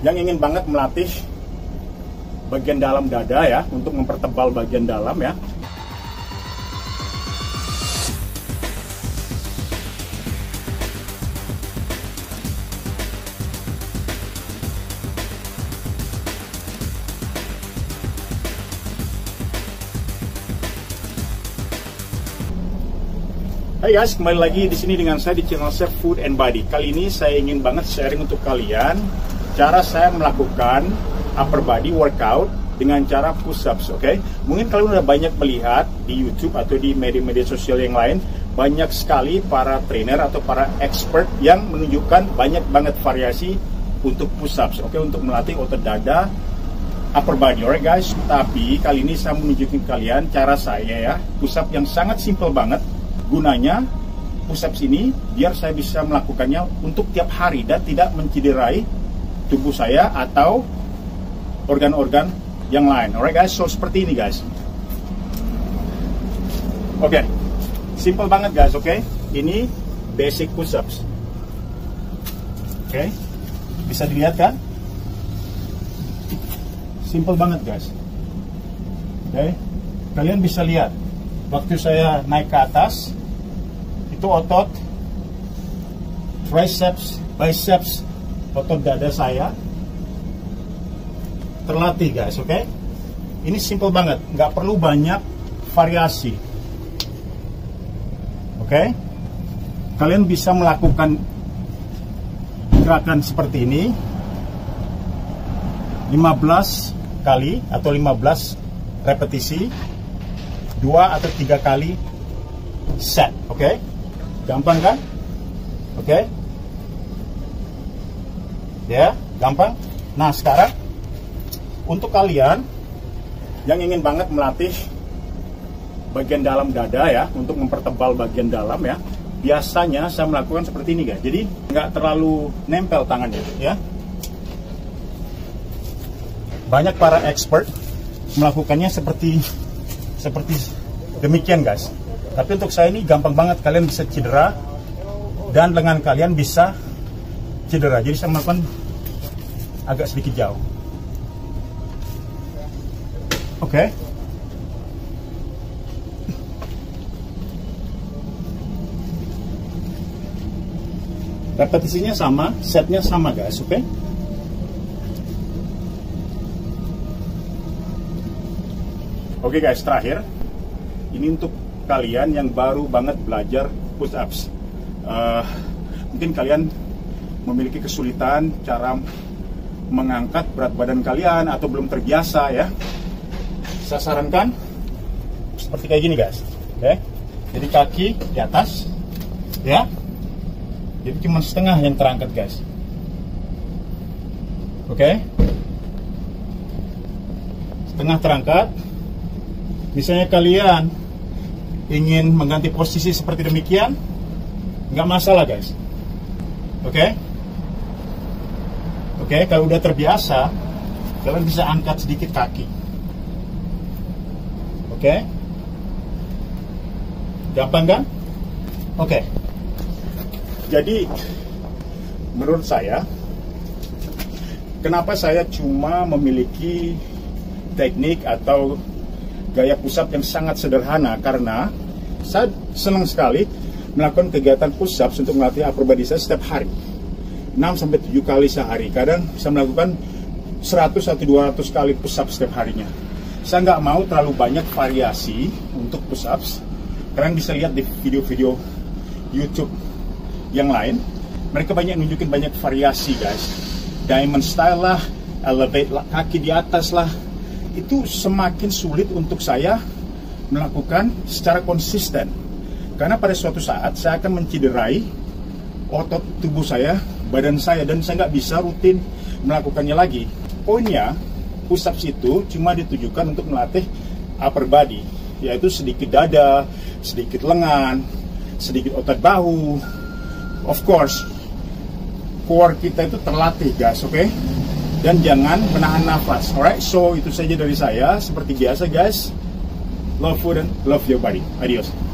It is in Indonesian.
yang ingin banget melatih bagian dalam dada ya, untuk mempertebal bagian dalam ya. Hai guys, kembali lagi di sini dengan saya di channel Chef Food and Body. Kali ini saya ingin banget sharing untuk kalian cara saya melakukan upper body workout dengan cara push-ups, oke? Mungkin kalian udah banyak melihat di YouTube atau di media-media sosial yang lain, banyak sekali para trainer atau para expert yang menunjukkan banyak banget variasi untuk push-ups, oke? Untuk melatih otot dada, upper body, alright guys? Tapi kali ini saya menunjukkan kalian cara saya ya, push-up yang sangat simple banget. Gunanya push-ups ini biar saya bisa melakukannya untuk tiap hari dan tidak mencederai tubuh saya atau organ-organ yang lain. Alright guys, so seperti ini guys. Oke, simple banget guys, oke? Ini basic push-ups. Oke, bisa dilihat kan? Simple banget guys. Oke, kalian bisa lihat waktu saya naik ke atas, itu otot triceps, biceps, otot dada saya terlatih guys, oke? Ini simple banget, nggak perlu banyak variasi, oke? Kalian bisa melakukan gerakan seperti ini 15 kali atau 15 repetisi, 2 atau 3 kali set, oke? Gampang kan? Oke? Ya, gampang. Nah, sekarang untuk kalian yang ingin banget melatih bagian dalam dada ya, untuk mempertebal bagian dalam ya, biasanya saya melakukan seperti ini guys. Jadi nggak terlalu nempel tangannya ya. Banyak para expert melakukannya seperti demikian guys. Tapi untuk saya ini gampang banget, kalian bisa cedera dan lengan kalian bisa cedera. Jadi saya melakukan agak sedikit jauh. Oke. Repetisinya sama, setnya sama guys, oke? Oke guys, terakhir ini untuk kalian yang baru banget belajar push-ups. Mungkin kalian memiliki kesulitan cara mengangkat berat badan kalian atau belum terbiasa ya. Saya sarankan seperti kayak gini guys, oke? Jadi kaki di atas ya. Jadi cuma setengah yang terangkat guys, oke? Setengah terangkat. Misalnya kalian ingin mengganti posisi seperti demikian, nggak masalah guys, oke? Oke, kalau udah terbiasa, kalian bisa angkat sedikit kaki, oke? Gampang kan? Oke. Jadi menurut saya, kenapa saya cuma memiliki teknik atau gaya push-up yang sangat sederhana, karena saya senang sekali melakukan kegiatan push-ups untuk melatih upper body saya setiap hari, 6-7 kali sehari. Kadang saya melakukan 100 atau 200 kali push-up setiap harinya. Saya nggak mau terlalu banyak variasi untuk push-ups. Kalian bisa lihat di video-video YouTube yang lain, mereka banyak nunjukin banyak variasi guys. Diamond style lah, elevate lah, kaki di atas lah. Itu semakin sulit untuk saya melakukan secara konsisten, karena pada suatu saat saya akan mencederai otot tubuh saya, badan saya, dan saya nggak bisa rutin melakukannya lagi. Poinnya, push-ups itu cuma ditujukan untuk melatih upper body, yaitu sedikit dada, sedikit lengan, sedikit otot bahu. Of course, core kita itu terlatih guys, oke? Dan jangan menahan nafas. Alright, so itu saja dari saya. Seperti biasa guys, love food and love your body. Adios.